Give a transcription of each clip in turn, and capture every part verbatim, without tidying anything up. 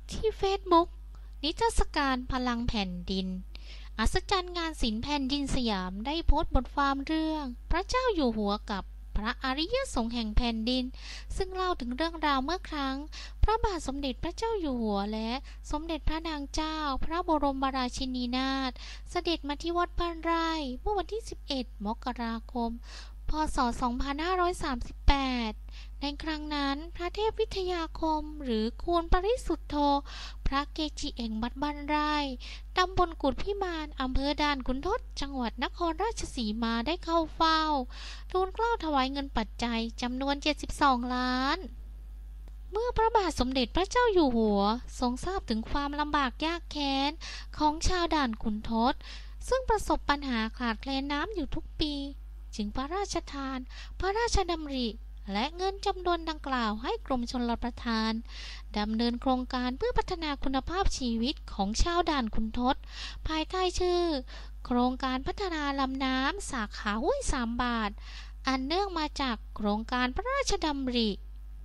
ที่เฟซบุ๊กนิทรรศการพลังแผ่นดินอัศจรรย์งานศิลป์แผ่นดินสยามได้โพสต์บทความเรื่องพระเจ้าอยู่หัวกับพระอริยสงฆ์แห่งแผ่นดินซึ่งเล่าถึงเรื่องราวเมื่อครั้งพระบาทสมเด็จพระเจ้าอยู่หัวและสมเด็จพระนางเจ้าพระบรมราชินีนาถเสด็จมาที่วัดบ้านไร่เมื่อวันที่สิบเอ็ดมกราคมพ.ศ. สองพันห้าร้อยสามสิบแปดในครั้งนั้นพระเทพวิทยาคมหรือคูณปริสุทธโธพระเกจิแห่งวัดบ้านไร่ตำบลกุฎพิมานอำเภอด่านขุนทดจังหวัดนครราชสีมาได้เข้าเฝ้าทูลเกล้าถวายเงินปัจจัยจำนวนเจ็ดสิบสองล้านเมื่อพระบาทสมเด็จพระเจ้าอยู่หัวทรงทราบถึงความลำบากยากแค้นของชาวด่านขุนทดซึ่งประสบปัญหาขาดแคลนน้ำอยู่ทุกปีจึงพระราชทานพระราชดำริและเงินจำนวนดังกล่าวให้กรมชลประทานดำเนินโครงการเพื่อพัฒนาคุณภาพชีวิตของชาวด่านขุนทดภายใต้ชื่อโครงการพัฒนาลำน้ำสาขาห้วยสามบาทอันเนื่องมาจากโครงการพระราชดำริ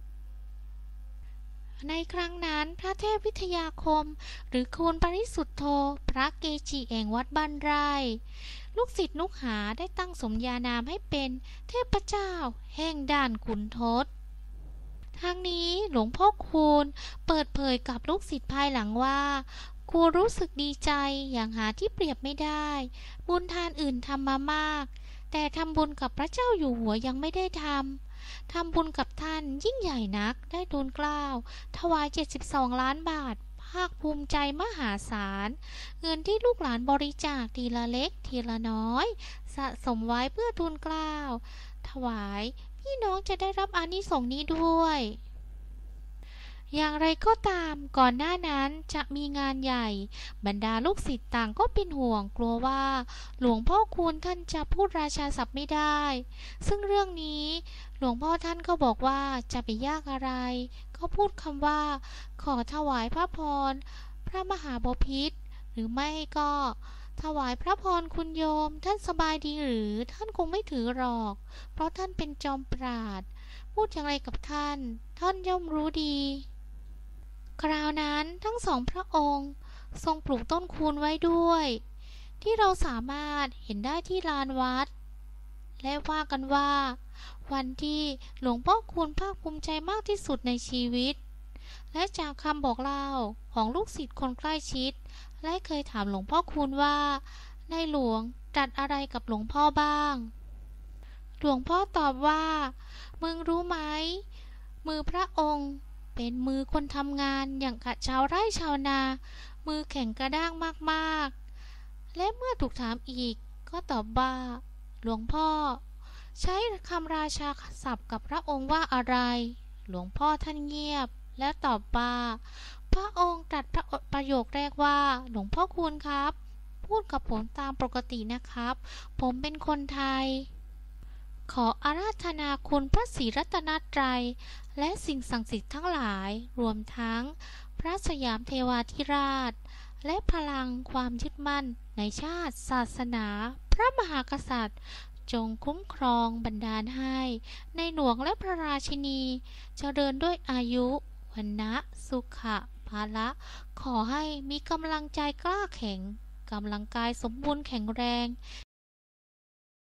ในครั้งนั้นพระเทพวิทยาคมหรือคูณปริสุทธโธพระเกจิแห่งวัดบ้านไร่ลูกศิษย์ลูกหาได้ตั้งสมญานามให้เป็นเทพเจ้าแห่งด่านขุนทดทั้งนี้หลวงพ่อคูณเปิดเผยกับลูกศิษย์ภายหลังว่าครูรู้สึกดีใจอย่างหาที่เปรียบไม่ได้บุญทานอื่นทำมามากแต่ทำบุญกับพระเจ้าอยู่หัวยังไม่ได้ทำทำบุญกับท่านยิ่งใหญ่นักได้ทูลเกล้าถวายเจ็ดสิบสองล้านบาทภาคภูมิใจมหาศาลเงินที่ลูกหลานบริจาคทีละเล็กทีละน้อยสะสมไว้เพื่อทูลเกล้าถวายพี่น้องจะได้รับอานิสงส์นี้ด้วยอย่างไรก็ตามก่อนหน้านั้นจะมีงานใหญ่บรรดาลูกศิษย์ต่างก็เป็นห่วงกลัวว่าหลวงพ่อคูณท่านจะพูดราชาศัพท์ไม่ได้ซึ่งเรื่องนี้หลวงพ่อท่านก็บอกว่าจะไปยากอะไรก็พูดคำว่าขอถวายพระพรพระมหาบพิตรหรือไม่ก็ถวายพระพรคุณโยมท่านสบายดีหรือท่านคงไม่ถือหรอกเพราะท่านเป็นจอมปราชญ์พูดอย่างไรกับท่านท่านย่อมรู้ดีคราวนั้นทั้งสองพระองค์ทรงปลูกต้นคูณไว้ด้วยที่เราสามารถเห็นได้ที่ลานวัดและว่ากันว่าวันที่หลวงพ่อคูณภาคภูมิใจมากที่สุดในชีวิตและจากคำบอกเล่าของลูกศิษย์คนใกล้ชิดและเคยถามหลวงพ่อคูณว่าในหลวงตรัสอะไรกับหลวงพ่อบ้างหลวงพ่อตอบว่ามึงรู้ไหมมือพระองค์เป็นมือคนทำงานอย่างกับชาวไร่ชาวนามือแข็งกระด้างมากๆและเมื่อถูกถามอีกก็ตอบว่าหลวงพ่อใช้คำราชาศัพท์กับพระองค์ว่าอะไรหลวงพ่อท่านเงียบแล้วตอบว่าพระองค์ตรัสประโยคแรกว่าหลวงพ่อคูณครับพูดกับผมตามปกตินะครับผมเป็นคนไทยขออาราธนาคุณพระศรีรัตนตรัยและสิ่งศักดิ์สิทธิ์ทั้งหลายรวมทั้งพระสยามเทวาธิราชและพลังความยึดมั่นในชาติศาสนาพระมหากษัตริย์จงคุ้มครองบันดาลให้ในหลวงและพระราชินีเจริญด้วยอายุวันนะสุขะภาละขอให้มีกำลังใจกล้าแข็งกำลังกายสมบูรณ์แข็งแรง